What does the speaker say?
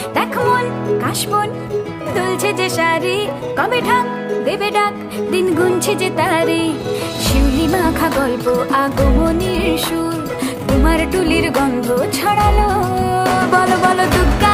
দেখ মন কাশবন দুলছে যে শাড়ি, কবে ঢাক দেবে ডাক, দিন গুনছে যে তারি। শিউলি মাখা গল্প আগমনীর সুর, তোমার টুলির গন্ধ ছড়ালো। বলো বলো দুগ্গা